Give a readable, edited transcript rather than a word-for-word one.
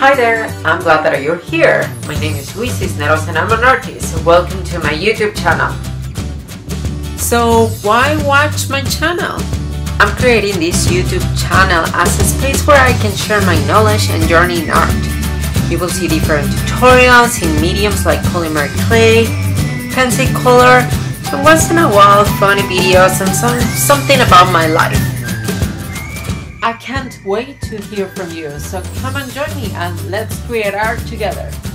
Hi there, I'm glad that you're here. My name is Cisneros and I'm an artist. Welcome to my YouTube channel. So why watch my channel? I'm creating this YouTube channel as a space where I can share my knowledge and journey in art. You will see different tutorials in mediums like polymer clay, pencil color, and once in a while funny videos and something about my life. I can't wait to hear from you, so come and join me and let's create art together.